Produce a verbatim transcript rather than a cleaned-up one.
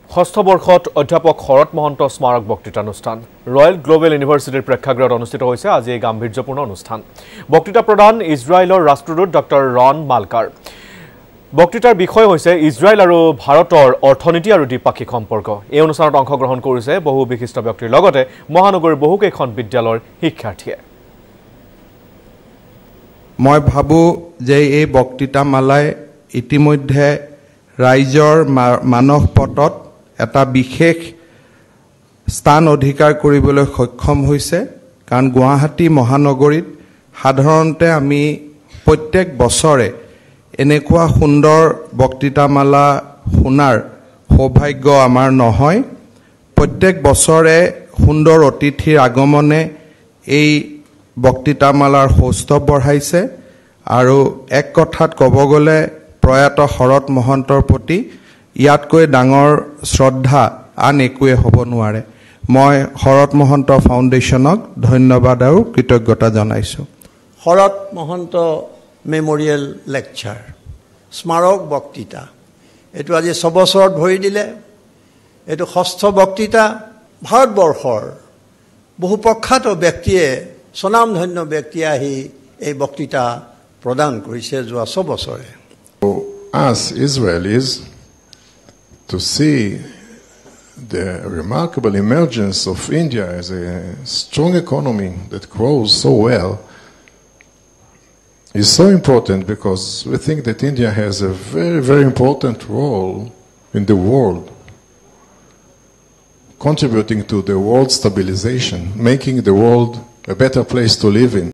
ষষ্ঠ বৰ্ষত অধ্যাপক শৰৎ মহন্ত স্মাৰক বক্তৃতানুষ্ঠান ৰয়েল গ্লোবেল ইউনিভাৰ্চিটিৰ প্ৰেক্ষাগৃহত অনুষ্ঠিত হৈছে আজি এই গাম্ভীৰ্যপূৰ্ণ অনুষ্ঠান। বক্তৃতা প্ৰদান ইজৰাইলৰ ৰাষ্ট্ৰদূত ডক্টৰ ৰন মালকাৰ। বক্তৃতাৰ বিষয় হৈছে ইজৰাইল আৰু ভাৰতৰ অৰ্থনীতি আৰু দ্বিপাক্ষিক সম্পৰ্ক। এই অনুষ্ঠানত অংশগ্ৰহণ কৰিছে বহু বিশিষ্ট ব্যক্তিৰ লগতে মহানগৰীৰ বহুকেইখন বিদ্যালয়ৰ শিক্ষাৰ্থীয়ে। মই ভাবো যে এই বক্তৃতামালাই ইতিমধ্যে ৰাইজৰ মানস পটত এটা বিশেষ স্থান অধিকাৰ কৰিবলৈ সক্ষম হৈছে, কাৰণ গুৱাহাটী মহানগৰীত সাধাৰণতে আমি প্ৰত্যেক বছৰে এনেকুৱা সুন্দৰ বক্তৃতামালা শুনাৰ সৌভাগ্য আমাৰ নহয়। প্ৰত্যেক বছৰে সুন্দৰ অতিথিৰ আগমনে এই বক্তৃতামালাৰ সৌষ্ঠৱ বঢ়াইছে আৰু এক কথাত ক'ব গ'লে প্ৰয়াত শৰৎ মহন্তৰ প্ৰতি ইয়াতকৈ ডাঙৰ শ্ৰদ্ধা আন একোৱে হ'ব নোৱাৰে। মই শৰৎ মহন্ত ফাউণ্ডেশ্যনক ধন্যবাদ আৰু কৃতজ্ঞতা জনাইছোঁ। শৰৎ মহন্ত মেমৰিয়েল লেকচাৰ স্মাৰক বক্তৃতা এইটো আজি ছবছৰত ভৰি দিলে। এইটো ষষ্ঠ বক্তৃতা। ভাৰতবৰ্ষৰ বহু প্ৰখ্যাত ব্যক্তিয়ে স্বনামধন্য ব্যক্তিয়ে আহি এই বক্তৃতা প্ৰদান কৰিছে যোৱা ছবছৰে। Us Israelis, to see the remarkable emergence of India as a strong economy that grows so well is so important, because we think that India has a very, very important role in the world, contributing to the world stabilization, making the world a better place to live in.